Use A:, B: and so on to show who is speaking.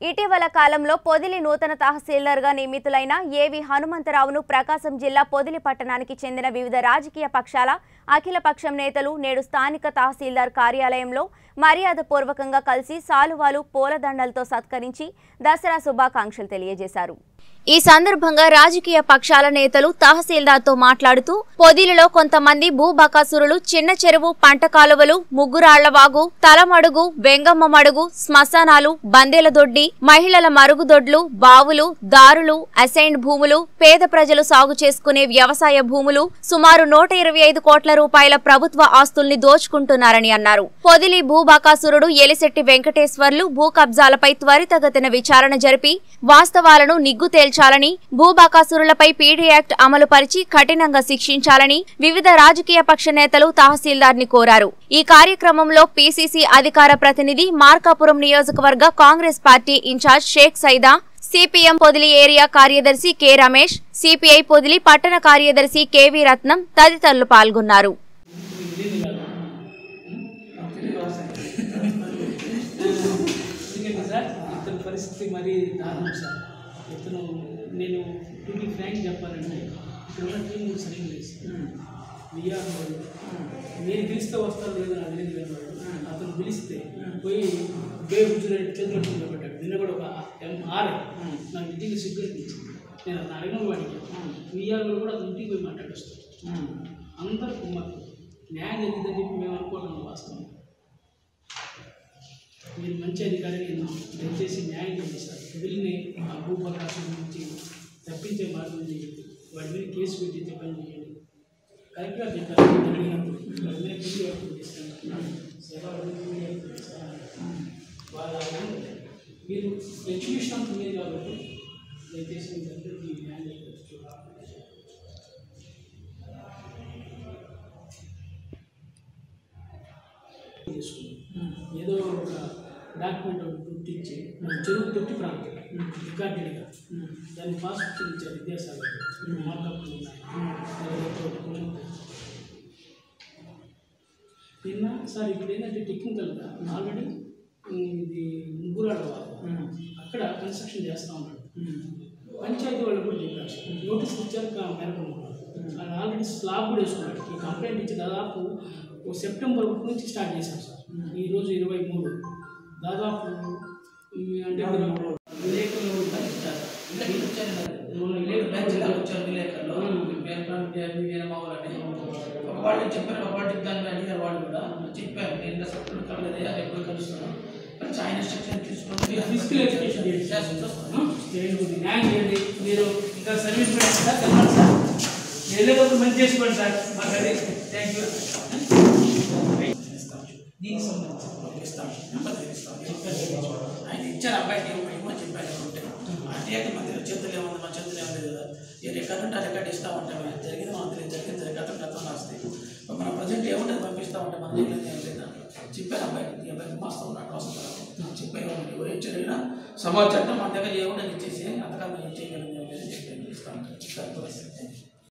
A: ఇటీవల కాలంలో పొదిలి నూతన తహసీల్దార్గా నియమితులైన ఏవి హనుమంతరావును ప్రకాశం జిల్లా పొదిలి పట్టణానికి చెందిన వివిధ రాజకీయ పక్షాల అఖిలపక్షం నేతలు నేడు స్థానిక తహసీల్దార్ కార్యాలయంలో మర్యాదపూర్వకంగా కలిసి సాలువాలు పూలదండలతో సత్కరించి దసరా శుభాకాంక్షలు తెలియజేశారు। ఈ సందర్భంగా రాజకీయ పక్షాల నేతలు తహసీల్దార్తో మాట్లాడుతూ పొదిలిలో కొంతమంది భూబకాసురులు చిన్న చెరువు పంట కాలువలు ముగ్గురాళ్లవాగు తలమడుగు వెంగమ్మ మడుగు శ్మశానాలు బందేల దొడ్డి మహిళల మరుగుదొడ్లు బావులు దారులు అసైన్డ్ భూములు పేద ప్రజలు సాగు చేసుకునే వ్యవసాయ భూములు సుమారు 125 కోట్ల రూపాయల ప్రభుత్వ ఆస్తుల్ని దోచుకుంటున్నారని అన్నారు। పొదిలి భూబకాసురుడు ఎలిశెట్టి వెంకటేశ్వర్లు భూ కబ్జాలపై త్వరితగతిన విచారణ జరిపి వాస్తవాలను నిగ్గు చాలని భూబకాసురులపై పీడీ యాక్ట్ అమలు పరిచి కఠినంగా శిక్షించాలని వివిధ రాజకీయ పక్ష నేతలు తహసీల్దార్ని కోరారు। ఈ కార్యక్రమంలో పీసీసీ అధికార ప్రతినిధి మార్కాపురం నియోజకవర్గ Congress party incharge Sheikh Saida, CPM Podili area కార్యదర్శి కె రమేష్, సిపిఐ పొదిలి పట్టణ కార్యదర్శి కెవి రత్నం తదితరులు పాల్గొన్నారు।
B: ఇతను నేను టు బి ఫ్రాంక్ చెప్పాలంటే ఇక్కడ ఉన్న టీం సరిగ్గా లేదు బిఆర్ నేను పిలిస్తే వస్తాను లేదు నాకు తెలియదు అన్నాడు। అతను పిలిస్తే పోయి బేబుజ్జురెడ్డి చేతులు పెట్టాడు। నిన్న కూడా ఒక ఆరే నాకు ఇంటికి సిగ్గురెట్ ఇచ్చింది। నేను అతను అడిగిన వాడికి బిఆర్ కూడా అతను ఇంటికి పోయి మాట్లాడొస్తాను। అందరూ కుమ్మక్కు న్యాయం జరిగిందని చెప్పి మేము అనుకోవడం వాస్తవం। మీరు మంచి అధికారిని దయచేసి న్యాయం చేస్తారు। వీళ్ళని ఆ భూపకాశం నుంచి తప్పించే మార్గం చేయండి, వాడి మీద కేసు పెట్టి చెప్పని చేయండి। కరెక్ట్గా చెప్పారు అడిగినప్పుడు వాడి మీద పీడీ యాక్ట్ చేస్తాను వాళ్ళ మీరు ఎడ్యుకేషన్ అంత ఉంది కాబట్టి దయచేసి మీ అందరికీ న్యాయం చేయవచ్చు। ఏదో ఒక డాక్యుమెంట్ గుర్తించి చెరువు తొట్టి ప్రాంతం రికార్డెడ్గా దాన్ని పాస్బుక్ ఇచ్చారు విద్యాసాగర్ మార్కప్లు ఉన్నాయి। నిన్న సార్ ఇప్పుడు ఏంటంటే టెక్నికల్గా ఆల్రెడీ ఇది ముగ్గురాడవాళ్ళు అక్కడ కన్స్ట్రక్షన్ చేస్తూ ఉన్నాడు। పంచాయతీ వాళ్ళు కూడా చెప్పారు, నోటీస్ ఇచ్చారు మేరకు అది ఆల్రెడీ స్లాబ్ కూడా వేసుకున్నాడు। ఈ కంప్లైంట్ ఇచ్చి దాదాపు సెప్టెంబర్ 1 నుంచి స్టార్ట్ చేశాం సార్। ఈరోజు 23 దాదాపు అంటే విలేకరులు
C: వాళ్ళు చెప్పారు వాటికి దాన్ని అడిగారు, వాళ్ళు కూడా చెప్పారు నేను సెప్టెంబర్ కలలేదా రేపు కలుస్తున్నాను ఆయన ఇన్స్ట్రక్షన్ తీసుకొని
B: ఫిజికల్ ఎడ్యుకేషన్ న్యాయం చేయండి। మీరు ఇంకా సర్వీస్ సార్ తెలవాలి సార్, వెళ్ళేటప్పుడు మంచి చేసుకోండి సార్ మాకు అది థ్యాంక్ యూ।
C: దీనికి సంబంధించి ఆయన ఇచ్చారు అబ్బాయికి ఏమో చెప్పాను అనుకుంటే అంటే మధ్యలో చేతులు ఏముంది మా చేతులు ఏం లేదు కదా, ఏ రికార్డు ఉంటే ఆ రికార్డు ఇస్తామంటే జరిగింది మనం తెలియదు, జరిగింది గతం రాస్తే మన ప్రజెంట్ ఏముంటుంది పంపిస్తామంటే మన చేయలేదు ఏం లేదా చెప్పారు అబ్బాయికి, ఈ అబ్బాయికి మాస్తా ఉన్నాడు అవసరం చెప్పారు ఎవరు ఇచ్చారైనా సమాచారం మన దగ్గర ఏముంటుంది ఇచ్చేసి అంతకన్నా ఏం చేయగలిగింది చెప్పి ఇస్తాను।